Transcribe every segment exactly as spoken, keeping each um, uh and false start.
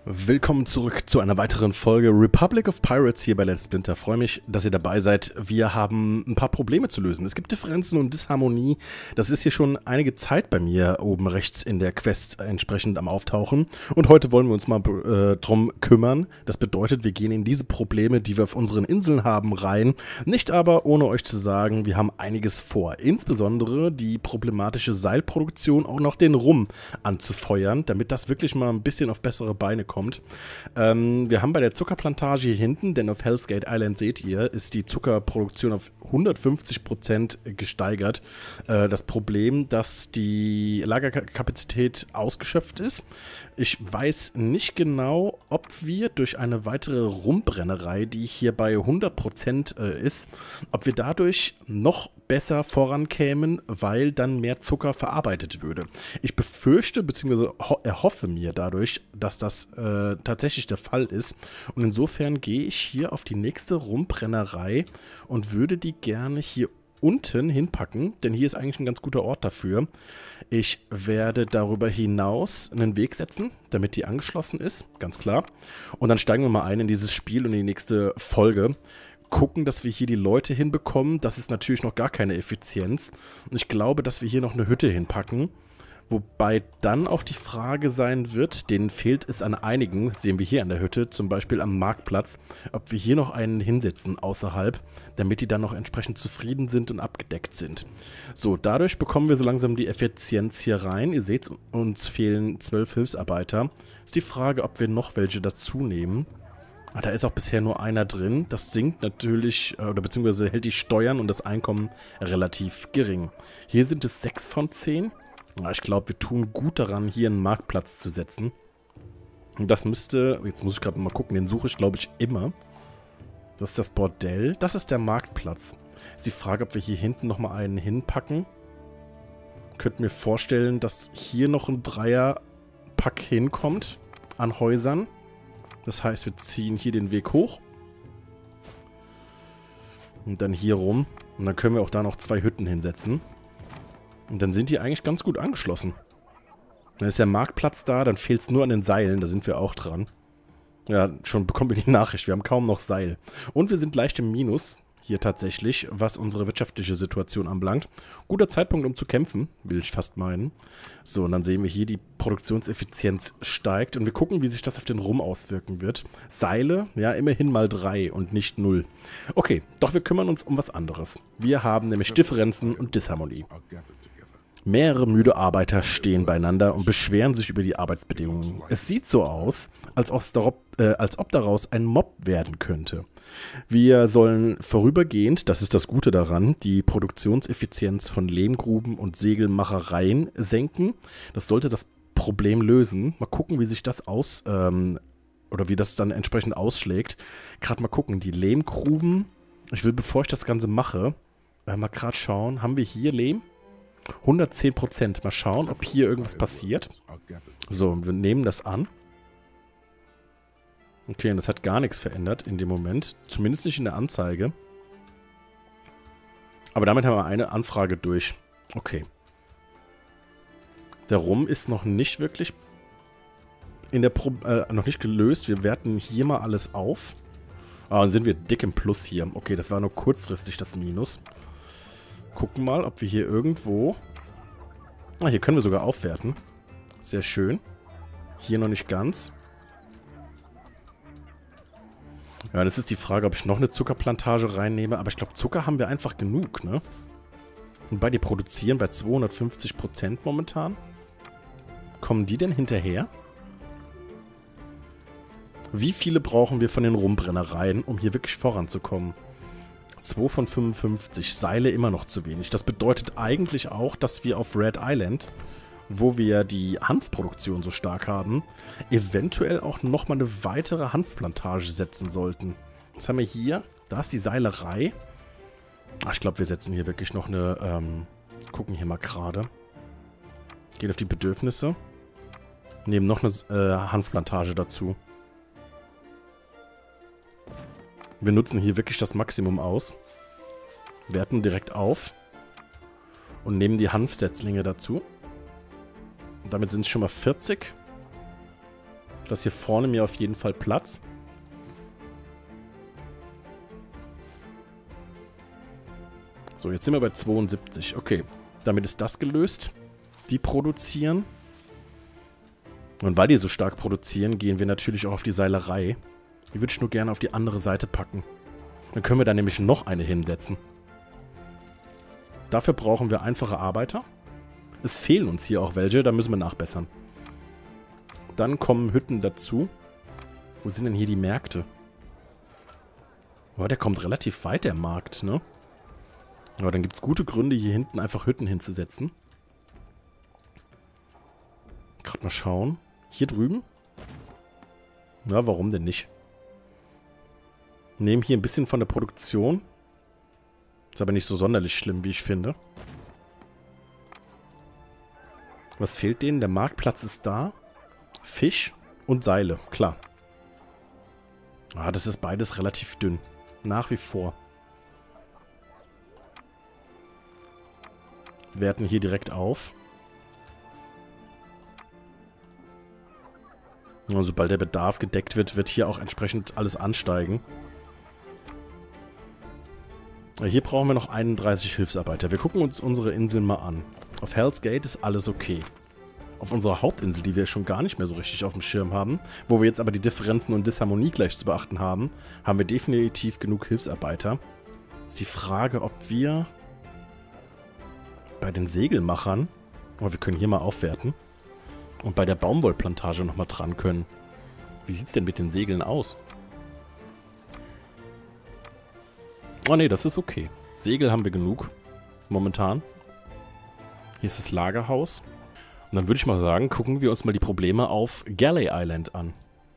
Willkommen zurück zu einer weiteren Folge Republic of Pirates hier bei Let's Splinter. Freue mich, dass ihr dabei seid. Wir haben ein paar Probleme zu lösen. Es gibt Differenzen und Disharmonie. Das ist hier schon einige Zeit bei mir oben rechts in der Quest entsprechend am Auftauchen. Und heute wollen wir uns mal äh, drum kümmern. Das bedeutet, wir gehen in diese Probleme, die wir auf unseren Inseln haben, rein. Nicht aber, ohne euch zu sagen, wir haben einiges vor. Insbesondere die problematische Seilproduktion, auch noch den Rum anzufeuern, damit das wirklich mal ein bisschen auf bessere Beine kommt. kommt. Ähm, wir haben bei der Zuckerplantage hier hinten, denn auf Hell's Gate Island seht ihr, ist die Zuckerproduktion auf hundertfünfzig Prozent gesteigert. Äh, das Problem, dass die Lagerkapazität ausgeschöpft ist. Ich weiß nicht genau, ob wir durch eine weitere Rumbrennerei, die hier bei hundert Prozent äh, ist, ob wir dadurch noch besser vorankämen, weil dann mehr Zucker verarbeitet würde. Ich befürchte bzw. erhoffe mir dadurch, dass das äh, tatsächlich der Fall ist. Und insofern gehe ich hier auf die nächste Rumbrennerei und würde die gerne hier unten hinpacken, denn hier ist eigentlich ein ganz guter Ort dafür. Ich werde darüber hinaus einen Weg setzen, damit die angeschlossen ist, ganz klar. Und dann steigen wir mal ein in dieses Spiel und in die nächste Folge. Gucken, dass wir hier die Leute hinbekommen. Das ist natürlich noch gar keine Effizienz. Und ich glaube, dass wir hier noch eine Hütte hinpacken. Wobei dann auch die Frage sein wird, denen fehlt es an einigen, sehen wir hier an der Hütte, zum Beispiel am Marktplatz, ob wir hier noch einen hinsetzen außerhalb, damit die dann noch entsprechend zufrieden sind und abgedeckt sind. So, dadurch bekommen wir so langsam die Effizienz hier rein. Ihr seht, uns fehlen zwölf Hilfsarbeiter. Ist die Frage, ob wir noch welche dazu nehmen. Ah, da ist auch bisher nur einer drin. Das sinkt natürlich, oder beziehungsweise hält die Steuern und das Einkommen relativ gering. Hier sind es sechs von zehn. Ja, ich glaube, wir tun gut daran, hier einen Marktplatz zu setzen. Und das müsste, jetzt muss ich gerade mal gucken, den suche ich, glaube ich, immer. Das ist das Bordell. Das ist der Marktplatz. Ist die Frage, ob wir hier hinten nochmal einen hinpacken. Könnte mir vorstellen, dass hier noch ein Dreierpack hinkommt an Häusern. Das heißt, wir ziehen hier den Weg hoch. Und dann hier rum. Und dann können wir auch da noch zwei Hütten hinsetzen. Und dann sind die eigentlich ganz gut angeschlossen. Dann ist der Marktplatz da, dann fehlt es nur an den Seilen, da sind wir auch dran. Ja, schon bekommen wir die Nachricht, wir haben kaum noch Seil. Und wir sind leicht im Minus, hier tatsächlich, was unsere wirtschaftliche Situation anbelangt. Guter Zeitpunkt, um zu kämpfen, will ich fast meinen. So, und dann sehen wir hier, die Produktionseffizienz steigt. Und wir gucken, wie sich das auf den Rum auswirken wird. Seile, ja, immerhin mal drei und nicht null. Okay, doch wir kümmern uns um was anderes. Wir haben nämlich Differenzen und Disharmonie. Mehrere müde Arbeiter stehen beieinander und beschweren sich über die Arbeitsbedingungen. Es sieht so aus, als ob, äh, als ob daraus ein Mob werden könnte. Wir sollen vorübergehend, das ist das Gute daran, die Produktionseffizienz von Lehmgruben und Segelmachereien senken. Das sollte das Problem lösen. Mal gucken, wie sich das aus, ähm, oder wie das dann entsprechend ausschlägt. Gerade mal gucken, die Lehmgruben, ich will, bevor ich das Ganze mache, äh, mal gerade schauen, haben wir hier Lehm? hundertzehn Prozent. Mal schauen, ob hier irgendwas passiert. So, wir nehmen das an. Okay, und das hat gar nichts verändert in dem Moment. Zumindest nicht in der Anzeige. Aber damit haben wir eine Anfrage durch. Okay. Der Rum ist noch nicht wirklich in der Pro äh, noch nicht gelöst. Wir werten hier mal alles auf. Ah, dann sind wir dick im Plus hier. Okay, das war nur kurzfristig das Minus. Gucken mal, ob wir hier irgendwo... Ah, hier können wir sogar aufwerten. Sehr schön. Hier noch nicht ganz. Ja, das ist die Frage, ob ich noch eine Zuckerplantage reinnehme. Aber ich glaube, Zucker haben wir einfach genug, ne? Und bei die produzieren bei zweihundertfünfzig Prozent momentan. Kommen die denn hinterher? Wie viele brauchen wir von den Rumbrennereien, um hier wirklich voranzukommen? zwei von fünfundfünfzig. Seile immer noch zu wenig. Das bedeutet eigentlich auch, dass wir auf Red Island, wo wir die Hanfproduktion so stark haben, eventuell auch nochmal eine weitere Hanfplantage setzen sollten. Was haben wir hier? Da ist die Seilerei. Ach, ich glaube, wir setzen hier wirklich noch eine... Ähm, gucken hier mal gerade. Gehen auf die Bedürfnisse. Nehmen noch eine äh, Hanfplantage dazu. Wir nutzen hier wirklich das Maximum aus. Werten direkt auf. Und nehmen die Hanfsetzlinge dazu. Und damit sind es schon mal vierzig. Ich lasse hier vorne mir auf jeden Fall Platz. So, jetzt sind wir bei zweiundsiebzig. Okay, damit ist das gelöst. Die produzieren. Und weil die so stark produzieren, gehen wir natürlich auch auf die Seilerei. Die würde ich nur gerne auf die andere Seite packen. Dann können wir da nämlich noch eine hinsetzen. Dafür brauchen wir einfache Arbeiter. Es fehlen uns hier auch welche, da müssen wir nachbessern. Dann kommen Hütten dazu. Wo sind denn hier die Märkte? Oh, der kommt relativ weit, der Markt, ne? Ja, dann gibt es gute Gründe, hier hinten einfach Hütten hinzusetzen. Gerade mal schauen. Hier drüben? Na, warum denn nicht? Nehmen hier ein bisschen von der Produktion. Ist aber nicht so sonderlich schlimm, wie ich finde. Was fehlt denen? Der Marktplatz ist da. Fisch und Seile, klar. Ah, das ist beides relativ dünn. Nach wie vor. Werten hier direkt auf. Und sobald der Bedarf gedeckt wird, wird hier auch entsprechend alles ansteigen. Hier brauchen wir noch einunddreißig Hilfsarbeiter. Wir gucken uns unsere Inseln mal an. Auf Hell's Gate ist alles okay. Auf unserer Hauptinsel, die wir schon gar nicht mehr so richtig auf dem Schirm haben, wo wir jetzt aber die Differenzen und Disharmonie gleich zu beachten haben, haben wir definitiv genug Hilfsarbeiter. Ist die Frage, ob wir bei den Segelmachern, oh, wir können hier mal aufwerten, und bei der Baumwollplantage nochmal dran können. Wie sieht es denn mit den Segeln aus? Oh ne, das ist okay. Segel haben wir genug. Momentan. Hier ist das Lagerhaus. Und dann würde ich mal sagen, gucken wir uns mal die Probleme auf Galley Island an.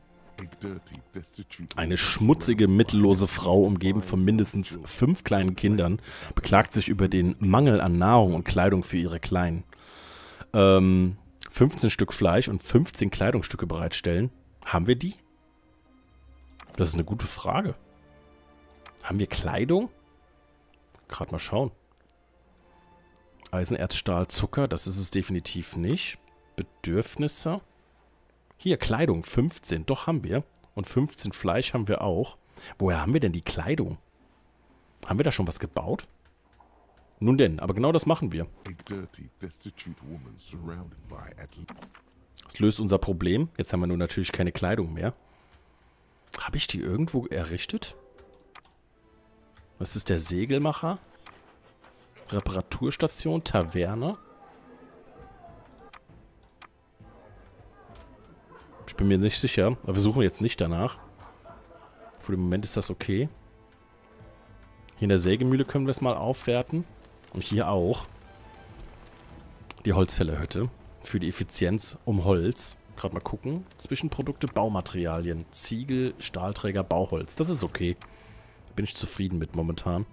Eine schmutzige, mittellose Frau, umgeben von mindestens fünf kleinen Kindern, beklagt sich über den Mangel an Nahrung und Kleidung für ihre Kleinen. Ähm, fünfzehn Stück Fleisch und fünfzehn Kleidungsstücke bereitstellen. Haben wir die? Das ist eine gute Frage. Haben wir Kleidung? Gerade mal schauen. Eisenerz, Stahl, Zucker, das ist es definitiv nicht. Bedürfnisse. Hier, Kleidung, fünfzehn. Doch, haben wir. Und fünfzehn Fleisch haben wir auch. Woher haben wir denn die Kleidung? Haben wir da schon was gebaut? Nun denn, aber genau das machen wir. Das löst unser Problem. Jetzt haben wir nur natürlich keine Kleidung mehr. Habe ich die irgendwo errichtet? Was ist der Segelmacher? Reparaturstation, Taverne. Ich bin mir nicht sicher, aber wir suchen jetzt nicht danach. Für den Moment ist das okay. Hier in der Sägemühle können wir es mal aufwerten. Und hier auch. Die Holzfällerhütte. Für die Effizienz um Holz. Gerade mal gucken. Zwischenprodukte, Baumaterialien. Ziegel, Stahlträger, Bauholz. Das ist okay. Bin ich zufrieden mit momentan.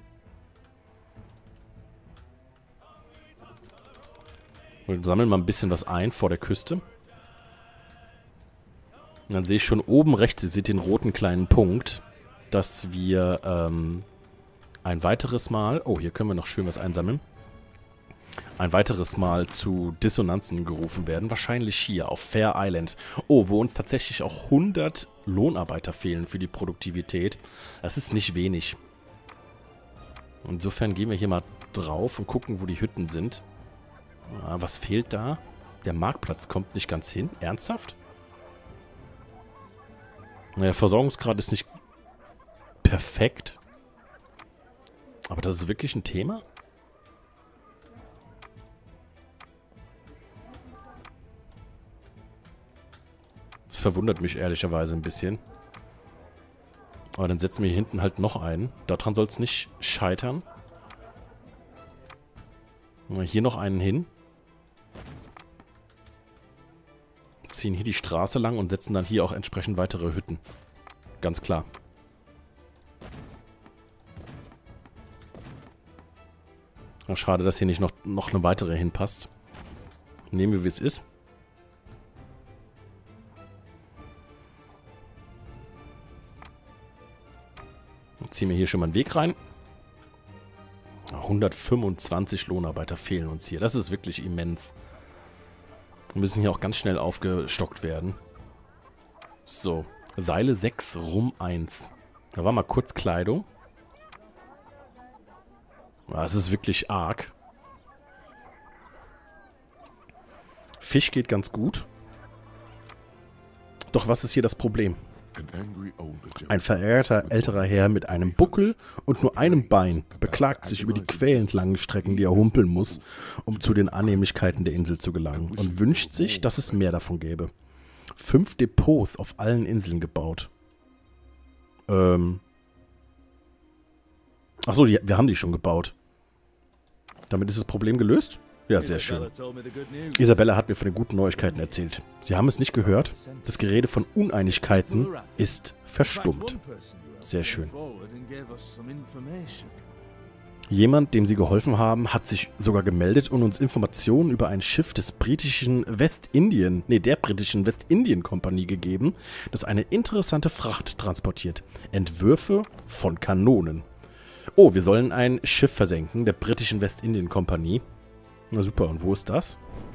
Wir sammeln mal ein bisschen was ein vor der Küste. Und dann sehe ich schon oben rechts, ihr seht den roten kleinen Punkt, dass wir ähm, ein weiteres Mal, oh, hier können wir noch schön was einsammeln, ein weiteres Mal zu Dissonanzen gerufen werden. Wahrscheinlich hier auf Fair Island. Oh, wo uns tatsächlich auch hundert Lohnarbeiter fehlen für die Produktivität. Das ist nicht wenig. Insofern gehen wir hier mal drauf und gucken, wo die Hütten sind. Ah, was fehlt da? Der Marktplatz kommt nicht ganz hin. Ernsthaft? Naja, Versorgungsgrad ist nicht perfekt. Aber das ist wirklich ein Thema? Das verwundert mich ehrlicherweise ein bisschen. Aber dann setzen wir hier hinten halt noch einen. Daran soll es nicht scheitern. Hier noch einen hin. Ziehen hier die Straße lang und setzen dann hier auch entsprechend weitere Hütten. Ganz klar. Ach, schade, dass hier nicht noch, noch eine weitere hinpasst. Nehmen wir, wie es ist. Dann ziehen wir hier schon mal einen Weg rein. hundertfünfundzwanzig Lohnarbeiter fehlen uns hier. Das ist wirklich immens. Wir müssen hier auch ganz schnell aufgestockt werden. So, Seile sechs, Rum eins. Da war mal kurz Kleidung. Das ist wirklich arg. Fisch geht ganz gut. Doch was ist hier das Problem? Ein verärgerter älterer Herr mit einem Buckel und nur einem Bein beklagt sich über die quälend langen Strecken, die er humpeln muss, um zu den Annehmlichkeiten der Insel zu gelangen, und wünscht sich, dass es mehr davon gäbe. Fünf Depots auf allen Inseln gebaut. Ähm. Achso, die, wir haben die schon gebaut. Damit ist das Problem gelöst? Ja, sehr schön. Isabella hat mir von den guten Neuigkeiten erzählt. Sie haben es nicht gehört? Das Gerede von Uneinigkeiten ist verstummt. Sehr schön. Jemand, dem Sie geholfen haben, hat sich sogar gemeldet und uns Informationen über ein Schiff des britischen Westindien, nee, der britischen Westindien-Kompanie gegeben, das eine interessante Fracht transportiert. Entwürfe von Kanonen. Oh, wir sollen ein Schiff versenken, der britischen Westindien-Kompanie. Na super, und wo ist das?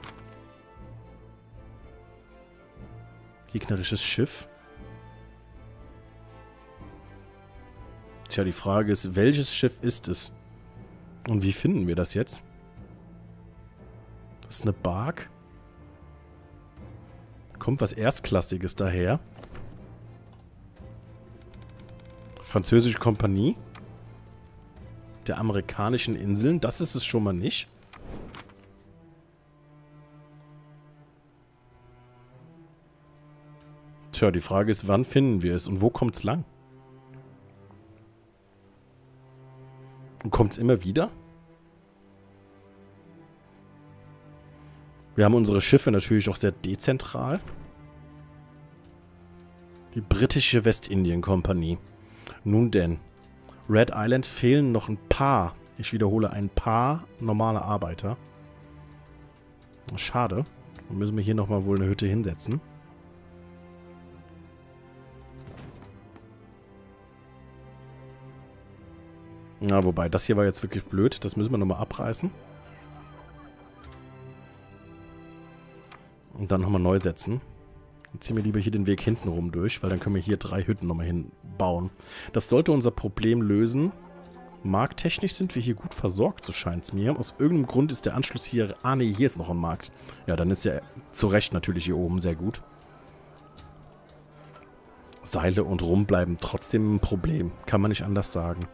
Gegnerisches Schiff. Tja, die Frage ist, welches Schiff ist es? Und wie finden wir das jetzt? Das ist eine Bark. Kommt was Erstklassiges daher. Französische Kompanie der amerikanischen Inseln. Das ist es schon mal nicht. Tja, die Frage ist, wann finden wir es und wo kommt es lang? Und kommt es immer wieder? Wir haben unsere Schiffe natürlich auch sehr dezentral. Die britische Westindien-Kompanie. Nun denn, Red Island fehlen noch ein paar, ich wiederhole, ein paar normale Arbeiter. Schade. Dann müssen wir hier nochmal wohl eine Hütte hinsetzen. Ja, wobei, das hier war jetzt wirklich blöd. Das müssen wir nochmal abreißen. Und dann nochmal neu setzen. Dann ziehen wir lieber hier den Weg hinten rum durch, weil dann können wir hier drei Hütten nochmal hinbauen. Das sollte unser Problem lösen. Markttechnisch sind wir hier gut versorgt, so scheint es mir. Aus irgendeinem Grund ist der Anschluss hier... Ah, nee, hier ist noch ein Markt. Ja, dann ist er zu Recht natürlich hier oben sehr gut. Seile und Rum bleiben trotzdem ein Problem. Kann man nicht anders sagen.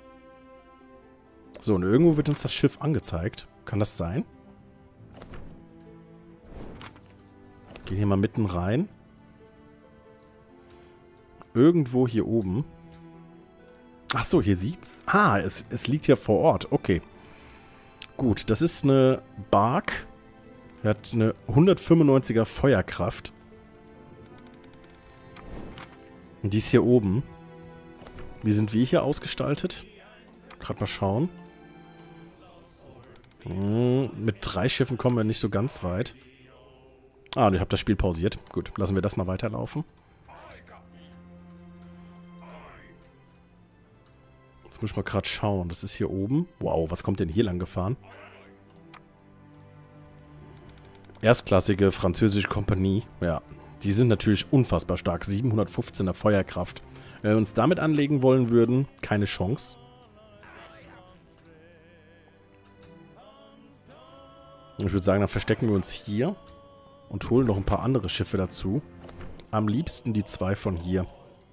So, und irgendwo wird uns das Schiff angezeigt. Kann das sein? Gehen hier mal mitten rein. Irgendwo hier oben. Ach so, hier sieht's. Ah, es, es liegt ja vor Ort. Okay. Gut, das ist eine Bark. Er hat eine hundertfünfundneunziger Feuerkraft. Und die ist hier oben. Wie sind wir hier ausgestaltet? Gerade mal schauen. Hm, mit drei Schiffen kommen wir nicht so ganz weit. Ah, und ich habe das Spiel pausiert. Gut, lassen wir das mal weiterlaufen. Jetzt muss ich mal gerade schauen. Das ist hier oben. Wow, was kommt denn hier lang gefahren? Erstklassige französische Kompanie. Ja, die sind natürlich unfassbar stark. siebenhundertfünfzehner Feuerkraft. Wenn wir uns damit anlegen wollen würden, keine Chance. Ich würde sagen, dann verstecken wir uns hier und holen noch ein paar andere Schiffe dazu. Am liebsten die zwei von hier.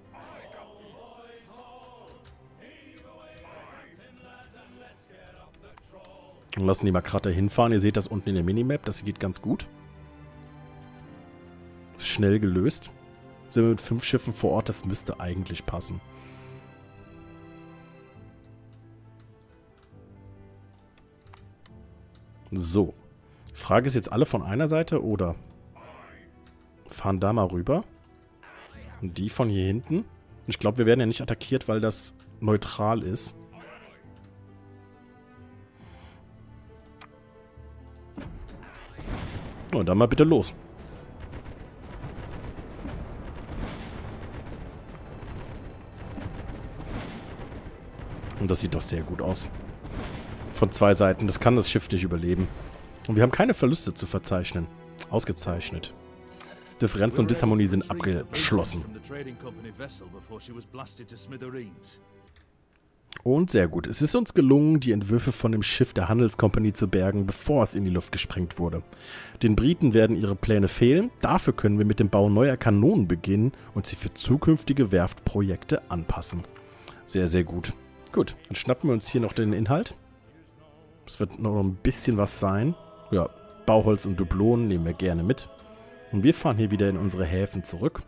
Und lassen die mal gerade dahin fahren. Ihr seht das unten in der Minimap. Das geht ganz gut. Schnell gelöst. Sind wir mit fünf Schiffen vor Ort. Das müsste eigentlich passen. So. Die Frage ist jetzt, alle von einer Seite oder fahren da mal rüber? Und die von hier hinten? Ich glaube, wir werden ja nicht attackiert, weil das neutral ist. Und dann mal bitte los. Und das sieht doch sehr gut aus. Von zwei Seiten. Das kann das Schiff nicht überleben. Und wir haben keine Verluste zu verzeichnen. Ausgezeichnet. Differenzen und Disharmonie sind abgeschlossen. Und sehr gut. Es ist uns gelungen, die Entwürfe von dem Schiff der Handelskompanie zu bergen, bevor es in die Luft gesprengt wurde. Den Briten werden ihre Pläne fehlen. Dafür können wir mit dem Bau neuer Kanonen beginnen und sie für zukünftige Werftprojekte anpassen. Sehr, sehr gut. Gut, dann schnappen wir uns hier noch den Inhalt. Es wird noch ein bisschen was sein. Ja, Bauholz und Dublonen nehmen wir gerne mit. Und wir fahren hier wieder in unsere Häfen zurück.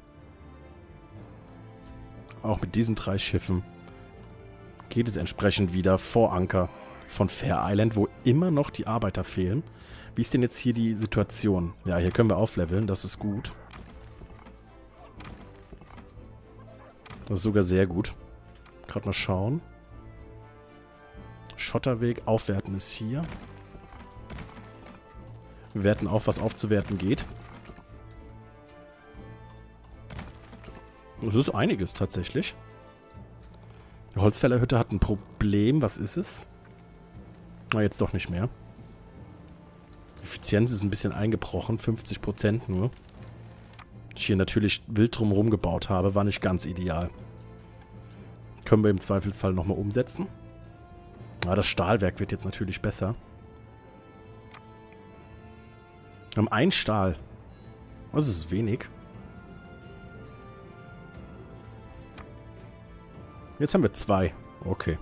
Auch mit diesen drei Schiffen geht es entsprechend wieder vor Anker von Fair Island, wo immer noch die Arbeiter fehlen. Wie ist denn jetzt hier die Situation? Ja, hier können wir aufleveln, das ist gut. Das ist sogar sehr gut. Gerade mal schauen. Schotterweg, aufwerten ist hier. Wir werten auf, was aufzuwerten geht. Das ist einiges tatsächlich. Die Holzfällerhütte hat ein Problem. Was ist es? Na, jetzt doch nicht mehr. Die Effizienz ist ein bisschen eingebrochen. fünfzig Prozent nur. Ich hier natürlich wild drumherum gebaut habe, war nicht ganz ideal. Können wir im Zweifelsfall nochmal umsetzen. Ja, das Stahlwerk wird jetzt natürlich besser. Wir haben ein Stahl. Das ist wenig. Jetzt haben wir zwei. Okay.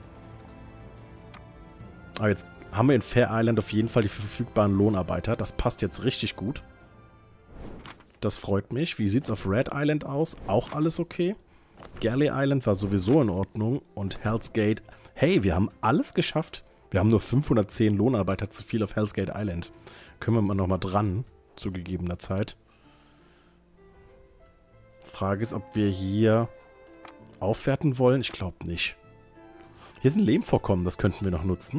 Aber jetzt haben wir in Fair Island auf jeden Fall die verfügbaren Lohnarbeiter. Das passt jetzt richtig gut. Das freut mich. Wie sieht es auf Red Island aus? Auch alles okay. Galley Island war sowieso in Ordnung. Und Hell's Gate. Hey, wir haben alles geschafft. Wir haben nur fünfhundertzehn Lohnarbeiter zu viel auf Hell's Gate Island. Können wir mal nochmal dran, zu gegebener Zeit. Frage ist, ob wir hier aufwerten wollen. Ich glaube nicht. Hier sind Lehmvorkommen, das könnten wir noch nutzen.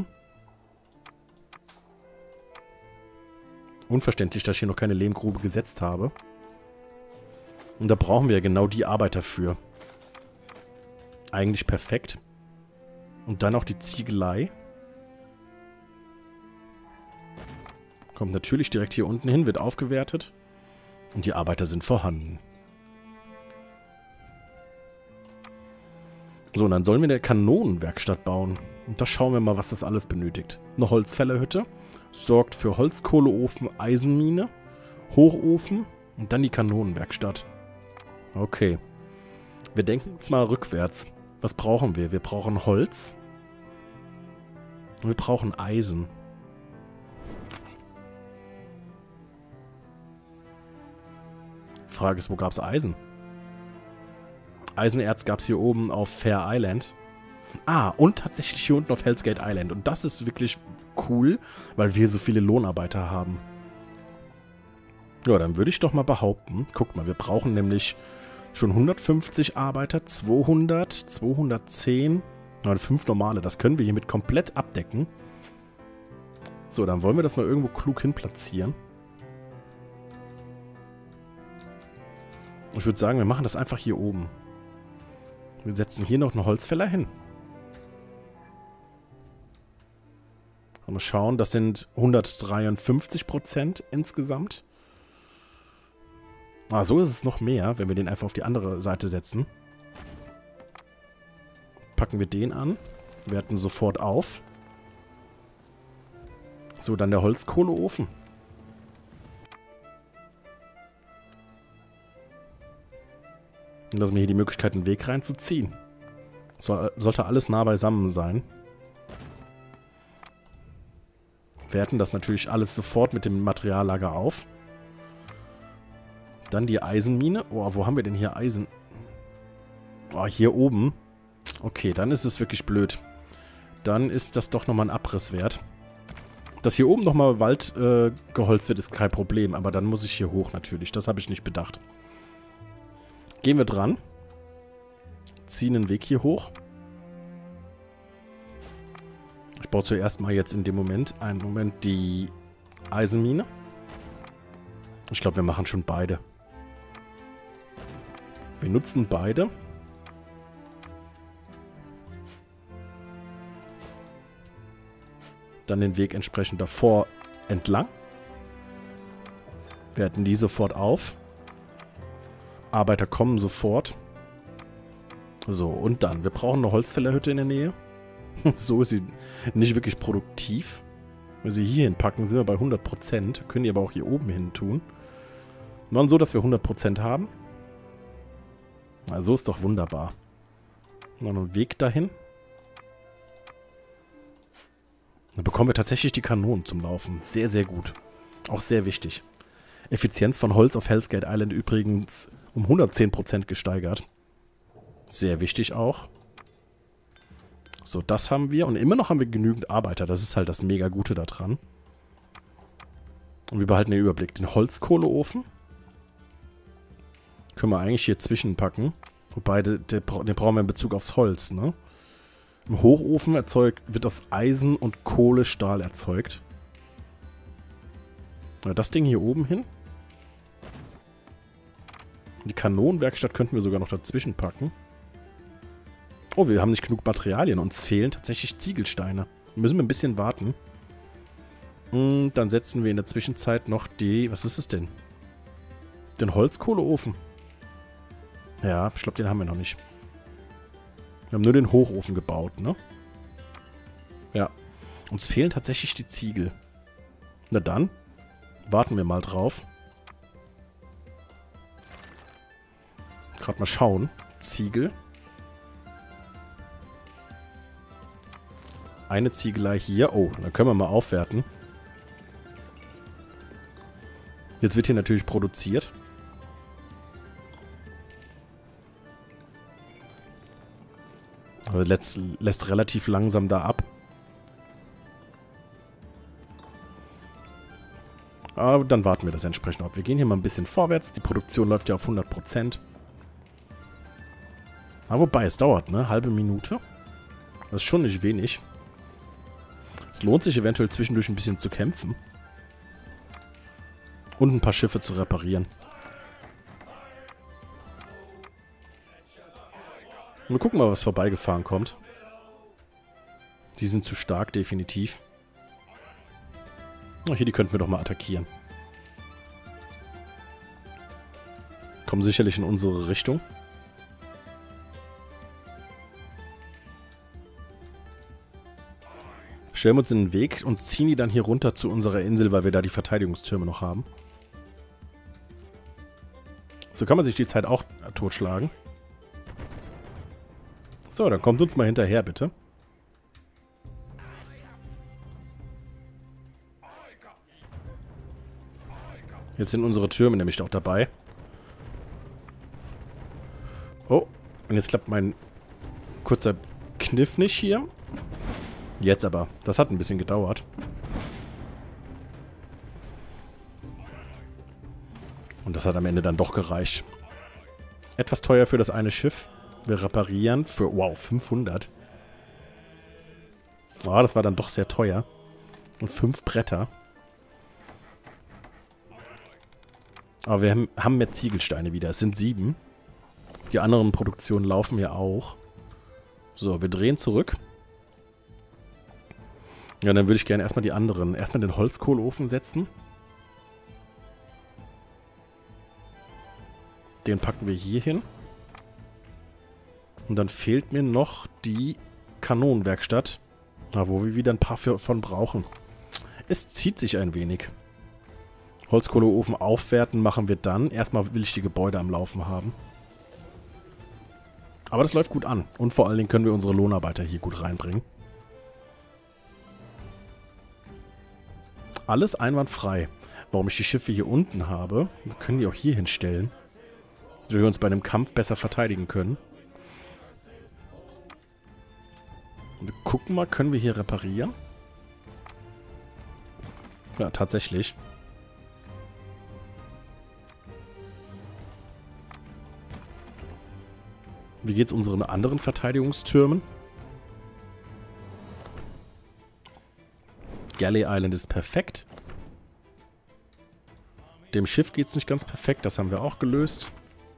Unverständlich, dass ich hier noch keine Lehmgrube gesetzt habe. Und da brauchen wir ja genau die Arbeiter für. Eigentlich perfekt. Und dann auch die Ziegelei. Kommt natürlich direkt hier unten hin, wird aufgewertet. Und die Arbeiter sind vorhanden. So, und dann sollen wir eine Kanonenwerkstatt bauen. Und da schauen wir mal, was das alles benötigt. Eine Holzfällerhütte. Sorgt für Holzkohleofen, Eisenmine, Hochofen und dann die Kanonenwerkstatt. Okay. Wir denken jetzt mal rückwärts. Was brauchen wir? Wir brauchen Holz. Und wir brauchen Eisen. Frage ist, wo gab es Eisen? Eisenerz gab es hier oben auf Fair Island. Ah, und tatsächlich hier unten auf Hell's Gate Island. Und das ist wirklich cool, weil wir so viele Lohnarbeiter haben. Ja, dann würde ich doch mal behaupten, guck mal, wir brauchen nämlich schon hundertfünfzig Arbeiter, zweihundert, zweihundertzehn, fünf normale. Das können wir hiermit komplett abdecken. So, dann wollen wir das mal irgendwo klug hin platzieren. Ich würde sagen, wir machen das einfach hier oben. Wir setzen hier noch einen Holzfäller hin. Und mal schauen, das sind hundertdreiundfünfzig Prozent insgesamt. Ah, so ist es noch mehr, wenn wir den einfach auf die andere Seite setzen. Packen wir den an. Werten sofort auf. So, dann der Holzkohleofen. Und lassen wir hier die Möglichkeit, einen Weg reinzuziehen. So, sollte alles nah beisammen sein. Werten das natürlich alles sofort mit dem Materiallager auf. Dann die Eisenmine. Oh, wo haben wir denn hier Eisen? Oh, hier oben. Okay, dann ist es wirklich blöd. Dann ist das doch nochmal ein Abriss wert. Dass hier oben nochmal Wald äh, geholzt wird, ist kein Problem. Aber dann muss ich hier hoch natürlich. Das habe ich nicht bedacht. Gehen wir dran. Ziehen den Weg hier hoch. Ich baue zuerst mal jetzt in dem Moment, einen Moment, die Eisenmine. Ich glaube, wir machen schon beide. Wir nutzen beide. Dann den Weg entsprechend davor entlang. Werten die sofort auf. Arbeiter kommen sofort. So, und dann. Wir brauchen eine Holzfällerhütte in der Nähe. So ist sie nicht wirklich produktiv. Wenn wir sie hier hinpacken, sind wir bei hundert Prozent. Können die aber auch hier oben hin tun. Machen so, dass wir hundert Prozent haben. Na, so ist doch wunderbar. Noch einen Weg dahin. Dann bekommen wir tatsächlich die Kanonen zum Laufen. Sehr, sehr gut. Auch sehr wichtig. Effizienz von Holz auf Hell's Gate Island übrigens um hundertzehn Prozent gesteigert. Sehr wichtig auch. So, das haben wir. Und immer noch haben wir genügend Arbeiter. Das ist halt das mega Gute daran. Und wir behalten den Überblick. Den Holzkohleofen können wir eigentlich hier zwischenpacken. Wobei, den, den brauchen wir in Bezug aufs Holz, ne? Im Hochofen erzeugt, wird aus Eisen und Kohle Stahl erzeugt. Na, das Ding hier oben hin. Die Kanonenwerkstatt könnten wir sogar noch dazwischen packen. Oh, wir haben nicht genug Materialien. Uns fehlen tatsächlich Ziegelsteine. Müssen wir ein bisschen warten. Und dann setzen wir in der Zwischenzeit noch die... Was ist es denn? Den Holzkohleofen. Ja, ich glaube, den haben wir noch nicht. Wir haben nur den Hochofen gebaut, ne? Ja. Uns fehlen tatsächlich die Ziegel. Na dann. Warten wir mal drauf. Gerade mal schauen. Ziegel. Eine Ziegelei hier. Oh, dann können wir mal aufwerten. Jetzt wird hier natürlich produziert. Also lässt, lässt relativ langsam da ab. Aber dann warten wir das entsprechend ab. Wir gehen hier mal ein bisschen vorwärts. Die Produktion läuft ja auf hundert Prozent. Aber wobei, es dauert, ne? Halbe Minute. Das ist schon nicht wenig. Es lohnt sich eventuell zwischendurch ein bisschen zu kämpfen. Und ein paar Schiffe zu reparieren. Wir gucken mal, was vorbeigefahren kommt. Die sind zu stark, definitiv. Oh, hier, die könnten wir doch mal attackieren. Kommen sicherlich in unsere Richtung. Stellen wir uns in den Weg und ziehen die dann hier runter zu unserer Insel, weil wir da die Verteidigungstürme noch haben. So kann man sich die Zeit auch totschlagen. So, dann kommt uns mal hinterher, bitte. Jetzt sind unsere Türme nämlich auch dabei. Oh, und jetzt klappt mein kurzer Kniff nicht hier. Jetzt aber. Das hat ein bisschen gedauert. Und das hat am Ende dann doch gereicht. Etwas teuer für das eine Schiff. Wir reparieren für, wow, fünfhundert. Oh, das war dann doch sehr teuer. Und fünf Bretter. Aber wir haben, haben mehr Ziegelsteine wieder. Es sind sieben. Die anderen Produktionen laufen ja auch. So, wir drehen zurück. Ja, dann würde ich gerne erstmal die anderen. Erstmal den Holzkohleofen setzen. Den packen wir hier hin. Und dann fehlt mir noch die Kanonenwerkstatt. Na, wo wir wieder ein paar von brauchen. Es zieht sich ein wenig. Holzkohleofen aufwerten machen wir dann. Erstmal will ich die Gebäude am Laufen haben. Aber das läuft gut an. Und vor allen Dingen können wir unsere Lohnarbeiter hier gut reinbringen. Alles einwandfrei. Warum ich die Schiffe hier unten habe, wir können die auch hier hinstellen. Damit wir uns bei einem Kampf besser verteidigen können. Wir gucken mal, können wir hier reparieren? Ja, tatsächlich. Wie geht's unseren anderen Verteidigungstürmen? Galley Island ist perfekt. Dem Schiff geht's nicht ganz perfekt, das haben wir auch gelöst.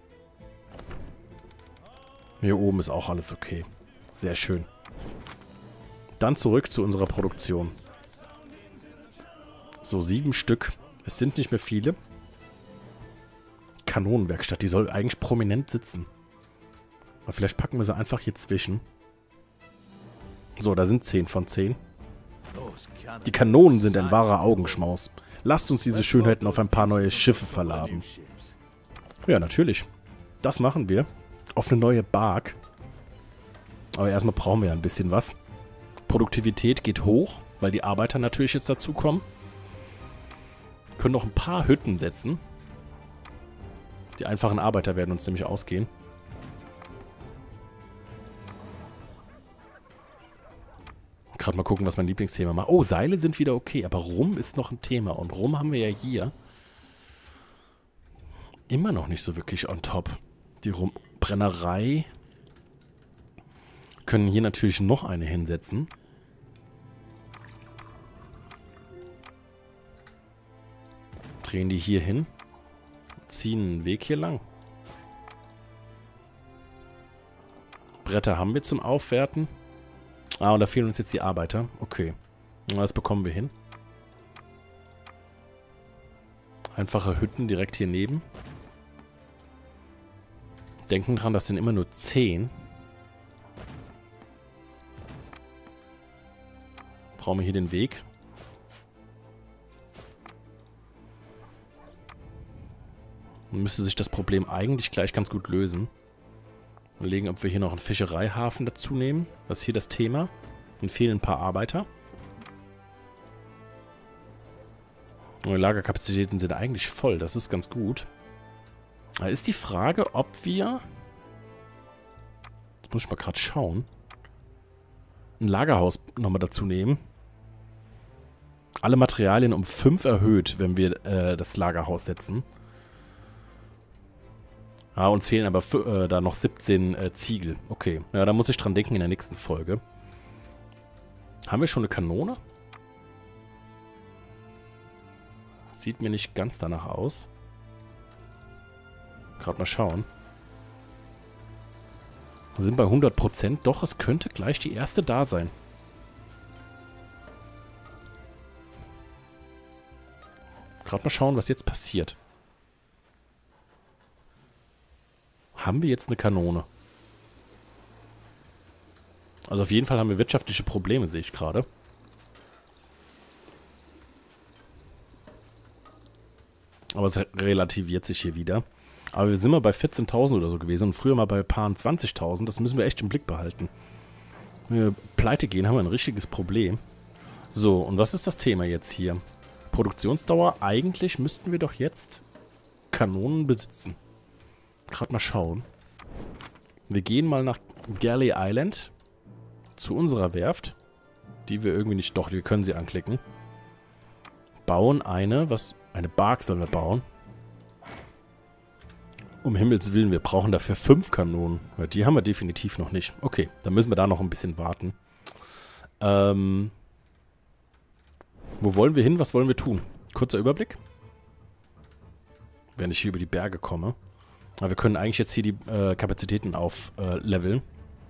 Hier oben ist auch alles okay. Sehr schön. Dann zurück zu unserer Produktion. So, sieben Stück. Es sind nicht mehr viele. Kanonenwerkstatt. Die soll eigentlich prominent sitzen. Aber vielleicht packen wir sie einfach hier zwischen. So, da sind zehn von zehn. Die Kanonen sind ein wahrer Augenschmaus. Lasst uns diese Schönheiten auf ein paar neue Schiffe verladen. Ja, natürlich. Das machen wir. Auf eine neue Bark. Aber erstmal brauchen wir ja ein bisschen was. Produktivität geht hoch, weil die Arbeiter natürlich jetzt dazukommen. Können noch ein paar Hütten setzen. Die einfachen Arbeiter werden uns nämlich ausgehen. Gerade mal gucken, was mein Lieblingsthema macht. Oh, Seile sind wieder okay, aber Rum ist noch ein Thema. Und Rum haben wir ja hier immer noch nicht so wirklich on top. Die Rumbrennerei können hier natürlich noch eine hinsetzen. Drehen die hier hin. Ziehen einen Weg hier lang. Bretter haben wir zum Aufwerten. Ah, und da fehlen uns jetzt die Arbeiter. Okay. Das bekommen wir hin. Einfache Hütten direkt hier neben. Denken dran, das sind immer nur zehn. Brauchen wir hier den Weg. Dann müsste sich das Problem eigentlich gleich ganz gut lösen. Überlegen, ob wir hier noch einen Fischereihafen dazu nehmen. Das ist hier das Thema. Dann fehlen ein paar Arbeiter. Und die Lagerkapazitäten sind eigentlich voll. Das ist ganz gut. Da ist die Frage, ob wir... Jetzt muss ich mal gerade schauen. Ein Lagerhaus nochmal dazu nehmen. Alle Materialien um fünf erhöht, wenn wir äh, das Lagerhaus setzen. Ah, uns fehlen aber äh, da noch siebzehn äh, Ziegel. Okay, ja, da muss ich dran denken in der nächsten Folge. Haben wir schon eine Kanone? Sieht mir nicht ganz danach aus. Gerade mal schauen. Wir sind bei hundert Prozent. Doch, es könnte gleich die erste da sein. Gerade mal schauen, was jetzt passiert. Haben wir jetzt eine Kanone? Also auf jeden Fall haben wir wirtschaftliche Probleme, sehe ich gerade. Aber es relativiert sich hier wieder. Aber wir sind mal bei vierzehntausend oder so gewesen und früher mal bei paar zwanzigtausend. Das müssen wir echt im Blick behalten. Wenn wir pleite gehen, haben wir ein richtiges Problem. So, und was ist das Thema jetzt hier? Produktionsdauer. Eigentlich müssten wir doch jetzt Kanonen besitzen. Gerade mal schauen. Wir gehen mal nach Galley Island. Zu unserer Werft. Die wir irgendwie nicht... Doch, wir können sie anklicken. Bauen eine... Was? Eine Bark sollen wir bauen. Um Himmels Willen, wir brauchen dafür fünf Kanonen. Die haben wir definitiv noch nicht. Okay, dann müssen wir da noch ein bisschen warten. Ähm... Wo wollen wir hin? Was wollen wir tun? Kurzer Überblick. Wenn ich hier über die Berge komme. Aber wir können eigentlich jetzt hier die äh, Kapazitäten aufleveln. Äh,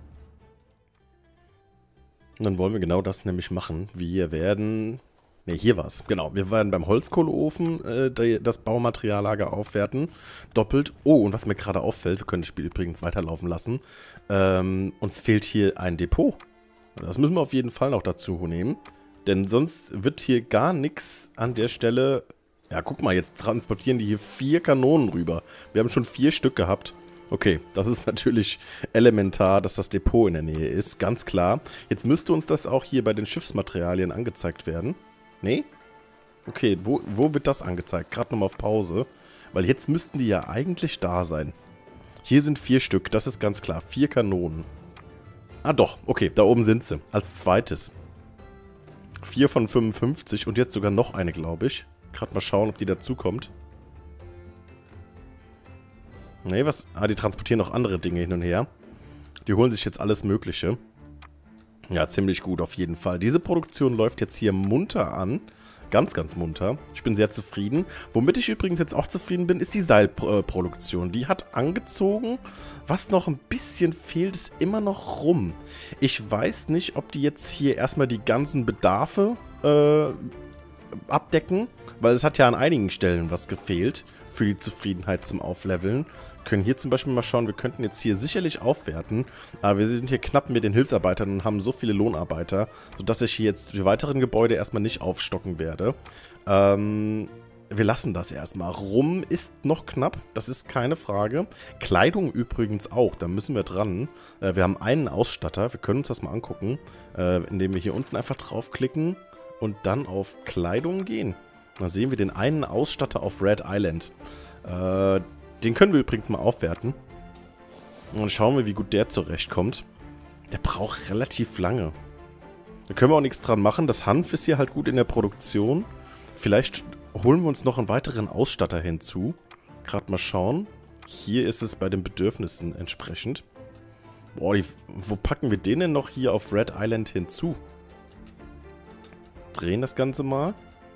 dann wollen wir genau das nämlich machen. Wir werden... Ne, hier war's. Genau. Wir werden beim Holzkohleofen äh, das Baumateriallager aufwerten. Doppelt. Oh, und was mir gerade auffällt, wir können das Spiel übrigens weiterlaufen lassen. Ähm, uns fehlt hier ein Depot. Das müssen wir auf jeden Fall noch dazu nehmen. Denn sonst wird hier gar nichts an der Stelle... Ja, guck mal, jetzt transportieren die hier vier Kanonen rüber. Wir haben schon vier Stück gehabt. Okay, das ist natürlich elementar, dass das Depot in der Nähe ist, ganz klar. Jetzt müsste uns das auch hier bei den Schiffsmaterialien angezeigt werden. Nee? Okay, wo, wo wird das angezeigt? Gerade nochmal auf Pause. Weil jetzt müssten die ja eigentlich da sein. Hier sind vier Stück, das ist ganz klar. Vier Kanonen. Ah doch, okay, da oben sind sie. Als zweites. Vier von fünfundfünfzig und jetzt sogar noch eine, glaube ich. Gerade mal schauen, ob die dazukommt. Ne, was? Ah, die transportieren noch andere Dinge hin und her. Die holen sich jetzt alles Mögliche. Ja, ziemlich gut auf jeden Fall. Diese Produktion läuft jetzt hier munter an. Ganz, ganz munter. Ich bin sehr zufrieden. Womit ich übrigens jetzt auch zufrieden bin, ist die Seilproduktion. Die hat angezogen. Was noch ein bisschen fehlt, ist immer noch rum. Ich weiß nicht, ob die jetzt hier erstmal die ganzen Bedarfe äh, abdecken. Weil es hat ja an einigen Stellen was gefehlt. für die Zufriedenheit zum Aufleveln. Können hier zum Beispiel mal schauen, wir könnten jetzt hier sicherlich aufwerten, aber wir sind hier knapp mit den Hilfsarbeitern und haben so viele Lohnarbeiter, sodass ich hier jetzt die weiteren Gebäude erstmal nicht aufstocken werde. Ähm, wir lassen das erstmal. Rum ist noch knapp, das ist keine Frage. Kleidung übrigens auch, da müssen wir dran. Äh, wir haben einen Ausstatter, wir können uns das mal angucken, äh, indem wir hier unten einfach draufklicken und dann auf Kleidung gehen. Da sehen wir den einen Ausstatter auf Red Island. Äh, Den können wir übrigens mal aufwerten. Und dann schauen wir, wie gut der zurechtkommt. Der braucht relativ lange. Da können wir auch nichts dran machen. Das Hanf ist hier halt gut in der Produktion. Vielleicht holen wir uns noch einen weiteren Ausstatter hinzu. Gerade mal schauen. Hier ist es bei den Bedürfnissen entsprechend. Boah, die, wo packen wir den denn noch hier auf Red Island hinzu? Drehen das Ganze mal.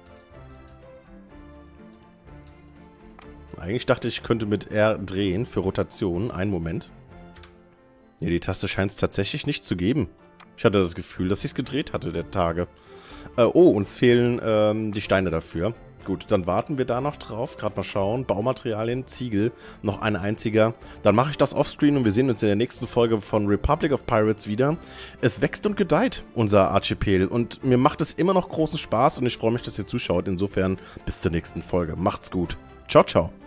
Eigentlich dachte ich, ich könnte mit R drehen für Rotation. Einen Moment. Ja, die Taste scheint es tatsächlich nicht zu geben. Ich hatte das Gefühl, dass ich es gedreht hatte, der Tage. Äh, oh, uns fehlen ähm, die Steine dafür. Gut, dann warten wir da noch drauf. Gerade mal schauen. Baumaterialien, Ziegel, noch ein einziger. Dann mache ich das offscreen und wir sehen uns in der nächsten Folge von Republic of Pirates wieder. Es wächst und gedeiht, unser Archipel. Und mir macht es immer noch großen Spaß und ich freue mich, dass ihr zuschaut. Insofern bis zur nächsten Folge. Macht's gut. Ciao, ciao.